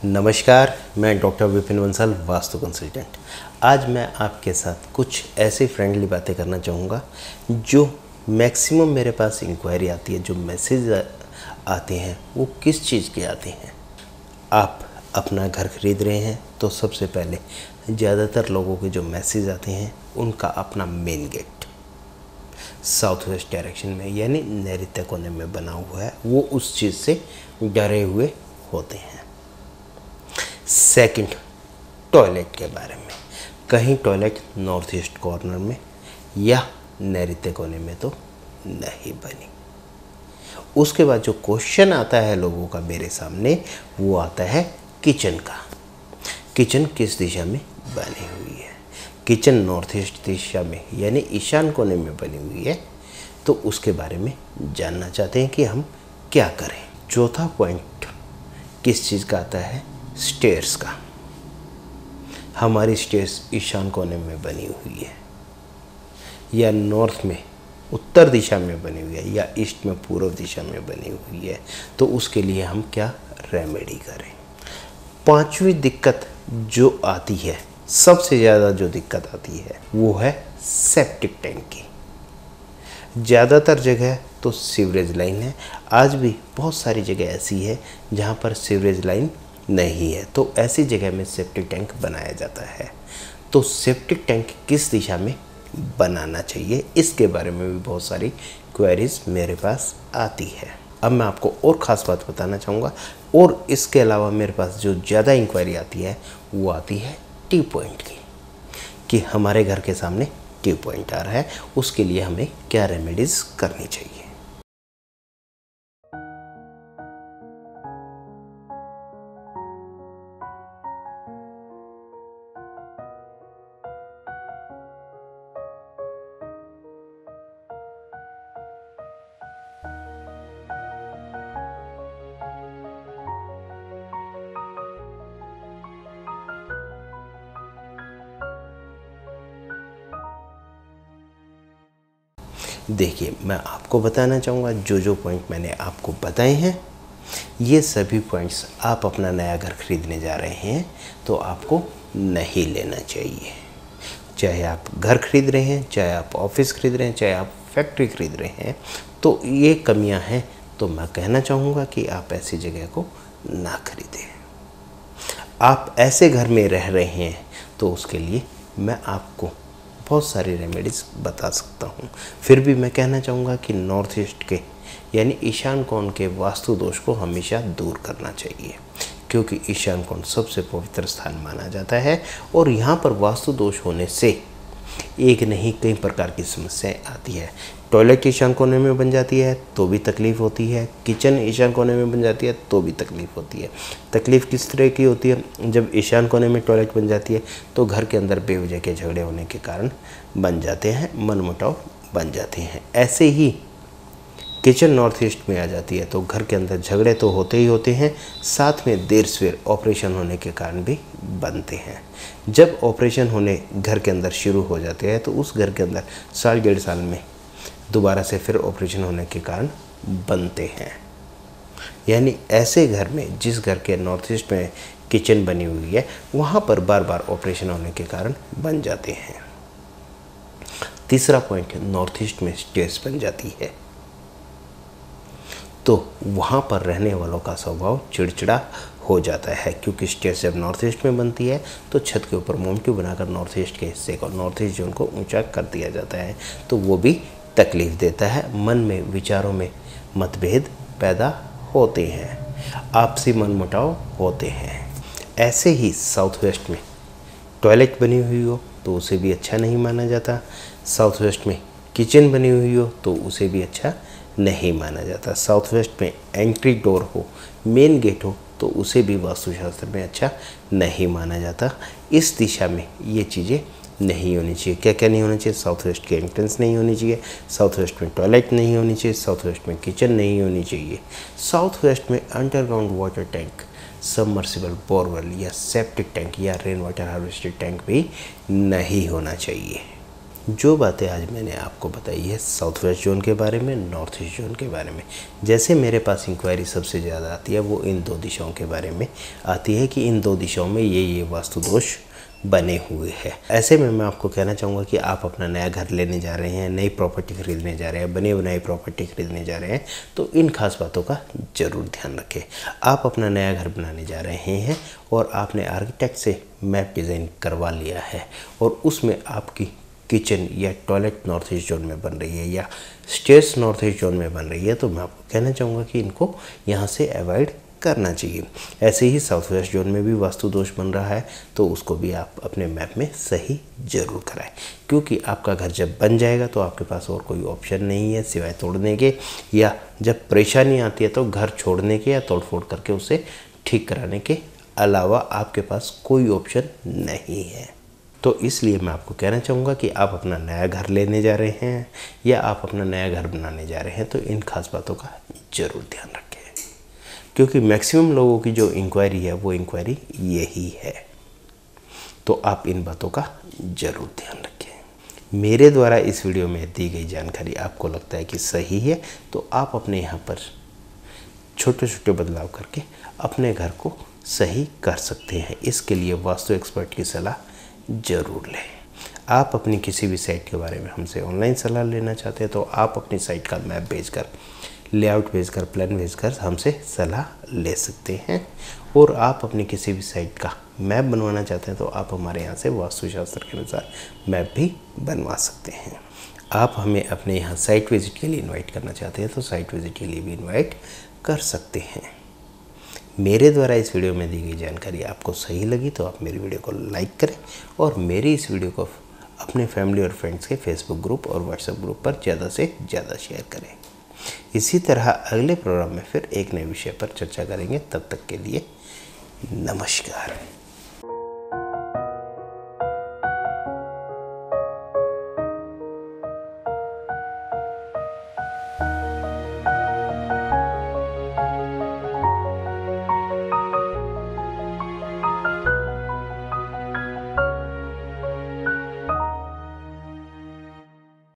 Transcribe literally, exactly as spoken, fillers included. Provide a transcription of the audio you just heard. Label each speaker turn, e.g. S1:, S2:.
S1: नमस्कार, मैं doctor Vipin Bansal, Vastu consultant. आज मैं आपके साथ कुछ ऐसी फ्रेंडली बातें करना चाहूँगा जो मैक्सिमम मेरे पास इंक्वायरी आती है, जो मैसेज आते हैं वो किस चीज़ के आते हैं। आप अपना घर खरीद रहे हैं तो सबसे पहले ज़्यादातर लोगों के जो मैसेज आते हैं उनका अपना main gate south west direction में यानी नैऋत्य कोने में बना हुआ है, वो उस चीज़ से डरे हुए होते हैं। सेकंड, टॉयलेट के बारे में। कहीं टॉयलेट नॉर्थ ईस्ट कॉर्नर में या नैऋत्य कोने में तो नहीं बनी। उसके बाद जो क्वेश्चन आता है लोगों का मेरे सामने वो आता है किचन का। किचन किस दिशा में बनी हुई है। किचन नॉर्थ ईस्ट दिशा में यानी ईशान कोने में बनी हुई है तो उसके बारे में जानना चाहते हैं कि हम क्या करें। चौथा पॉइंट किस चीज़ का आता है, स्टेयर्स का। हमारी स्टेयर्स ईशान कोने में बनी हुई है या नॉर्थ में उत्तर दिशा में बनी हुई है या ईस्ट में पूर्व दिशा में बनी हुई है तो उसके लिए हम क्या रेमेडी करें। पांचवी दिक्कत जो आती है, सबसे ज़्यादा जो दिक्कत आती है वो है सेप्टिक टैंक की। ज़्यादातर जगह तो सीवरेज लाइन है, आज भी बहुत सारी जगह ऐसी है जहाँ पर सीवरेज लाइन नहीं है, तो ऐसी जगह में सेप्टिक टैंक बनाया जाता है। तो सेप्टिक टैंक किस दिशा में बनाना चाहिए, इसके बारे में भी बहुत सारी क्वेरीज मेरे पास आती है। अब मैं आपको और ख़ास बात बताना चाहूँगा, और इसके अलावा मेरे पास जो ज़्यादा इंक्वायरी आती है वो आती है टी पॉइंट की, कि हमारे घर के सामने टी पॉइंट आ रहा है, उसके लिए हमें क्या रेमेडीज़ करनी चाहिए। देखिए, मैं आपको बताना चाहूँगा जो जो पॉइंट मैंने आपको बताए हैं ये सभी पॉइंट्स आप अपना नया घर खरीदने जा रहे हैं तो आपको नहीं लेना चाहिए। चाहे आप घर खरीद रहे हैं, चाहे आप ऑफिस खरीद रहे हैं, चाहे आप फैक्ट्री खरीद रहे हैं, तो ये कमियां हैं तो मैं कहना चाहूँगा कि आप ऐसी जगह को ना खरीदें। आप ऐसे घर में रह रहे हैं तो उसके लिए मैं आपको बहुत सारी रेमेडीज़ बता सकता हूँ। फिर भी मैं कहना चाहूँगा कि नॉर्थ ईस्ट के यानी ईशान कोण के वास्तु दोष को हमेशा दूर करना चाहिए, क्योंकि ईशान कोण सबसे पवित्र स्थान माना जाता है और यहाँ पर वास्तु दोष होने से एक नहीं कई प्रकार की समस्याएं आती है। टॉयलेट ईशान कोने में बन जाती है तो भी तकलीफ़ होती है, किचन ईशान कोने में बन जाती है तो भी तकलीफ़ होती है। तकलीफ़ किस तरह की होती है, जब ईशान कोने में टॉयलेट बन जाती है तो घर के अंदर बेवजह के झगड़े होने के कारण बन जाते हैं, मनमुटाव बन जाते हैं। ऐसे ही किचन नॉर्थ ईस्ट में आ जाती है तो घर के अंदर झगड़े तो होते ही होते हैं, साथ में देर सवेर ऑपरेशन होने के कारण भी बनते हैं। जब ऑपरेशन होने घर के अंदर शुरू हो जाते हैं तो उस घर के अंदर साल डेढ़ साल में दोबारा से फिर ऑपरेशन होने के कारण बनते हैं। यानी ऐसे घर में, जिस घर के नॉर्थ ईस्ट में किचन बनी हुई है, वहाँ पर बार बार ऑपरेशन होने के कारण बन जाते हैं। तीसरा पॉइंट, नॉर्थ ईस्ट में स्टेयर्स बन जाती है तो वहाँ पर रहने वालों का स्वभाव चिड़चिड़ा हो जाता है, क्योंकि स्टेयर्स जब नॉर्थ ईस्ट में बनती है तो छत के ऊपर मोमट्यू बनाकर नॉर्थ ईस्ट के हिस्से को, नॉर्थ ईस्ट जोन को ऊंचा कर दिया जाता है, तो वो भी तकलीफ़ देता है। मन में, विचारों में मतभेद पैदा होते हैं, आपसी मनमुटाव होते हैं। ऐसे ही साउथ वेस्ट में टॉयलेट बनी हुई हो तो उसे भी अच्छा नहीं माना जाता, साउथ वेस्ट में किचन बनी हुई हो तो उसे भी अच्छा नहीं माना जाता, साउथ वेस्ट में एंट्री डोर हो, मेन गेट हो तो उसे भी वास्तुशास्त्र में अच्छा नहीं माना जाता। इस दिशा में ये चीज़ें नहीं होनी चाहिए। क्या क्या नहीं होना चाहिए, साउथ वेस्ट की एंट्रेंस नहीं होनी चाहिए, साउथ वेस्ट में टॉयलेट नहीं होनी चाहिए, साउथ वेस्ट में किचन नहीं होनी चाहिए, साउथ वेस्ट में underground water tank, submersible borewell या सेप्टिक टैंक या रेन वाटर हार्वेस्टेड टैंक भी नहीं होना चाहिए। जो बातें आज मैंने आपको बताई है साउथ वेस्ट जोन के बारे में, नॉर्थ ईस्ट जोन के बारे में, जैसे मेरे पास इंक्वायरी सबसे ज़्यादा आती है वो इन दो दिशाओं के बारे में आती है कि इन दो दिशाओं में ये ये वास्तु दोष बने हुए हैं। ऐसे में मैं आपको कहना चाहूँगा कि आप अपना नया घर लेने जा रहे हैं, नई प्रॉपर्टी खरीदने जा रहे हैं, बनी बनाई प्रॉपर्टी खरीदने जा रहे हैं, तो इन खास बातों का ज़रूर ध्यान रखें। आप अपना नया घर बनाने जा रहे हैं और आपने आर्किटेक्ट से मैप डिज़ाइन करवा लिया है और उसमें आपकी किचन या टॉयलेट नॉर्थ ईस्ट जोन में बन रही है या स्टेयर्स नॉर्थ ईस्ट जोन में बन रही है, तो मैं आपको कहना चाहूँगा कि इनको यहाँ से अवॉइड करना चाहिए। ऐसे ही साउथ वेस्ट जोन में भी वास्तु दोष बन रहा है तो उसको भी आप अपने मैप में सही जरूर कराएं, क्योंकि आपका घर जब बन जाएगा तो आपके पास और कोई ऑप्शन नहीं है सिवाय तोड़ने के, या जब परेशानी आती है तो घर छोड़ने के या तोड़फोड़ करके उसे ठीक कराने के अलावा आपके पास कोई ऑप्शन नहीं है। तो इसलिए मैं आपको कहना चाहूँगा कि आप अपना नया घर लेने जा रहे हैं या आप अपना नया घर बनाने जा रहे हैं तो इन खास बातों का ज़रूर ध्यान रखें, क्योंकि मैक्सिमम लोगों की जो इंक्वायरी है वो इंक्वायरी यही है। तो आप इन बातों का ज़रूर ध्यान रखें। मेरे द्वारा इस वीडियो में दी गई जानकारी आपको लगता है कि सही है तो आप अपने यहाँ पर छोटे छोटे बदलाव करके अपने घर को सही कर सकते हैं। इसके लिए वास्तु एक्सपर्ट की सलाह ज़रूर लें। आप अपनी किसी भी साइट के बारे में हमसे ऑनलाइन सलाह लेना चाहते हैं तो आप अपनी साइट का मैप भेजकर, लेआउट भेजकर, प्लान भेजकर हमसे सलाह ले सकते हैं। और आप अपनी किसी भी साइट का मैप बनवाना चाहते हैं तो आप हमारे यहाँ से वास्तुशास्त्र के अनुसार मैप भी बनवा सकते हैं। आप हमें अपने यहाँ साइट विजिट के लिए इनवाइट करना चाहते हैं तो साइट विजिट के लिए भी इनवाइट कर सकते हैं। मेरे द्वारा इस वीडियो में दी गई जानकारी आपको सही लगी तो आप मेरी वीडियो को लाइक करें और मेरी इस वीडियो को अपने फैमिली और फ्रेंड्स के फेसबुक ग्रुप और व्हाट्सएप ग्रुप पर ज़्यादा से ज़्यादा शेयर करें। इसी तरह अगले प्रोग्राम में फिर एक नए विषय पर चर्चा करेंगे। तब तक के लिए नमस्कार।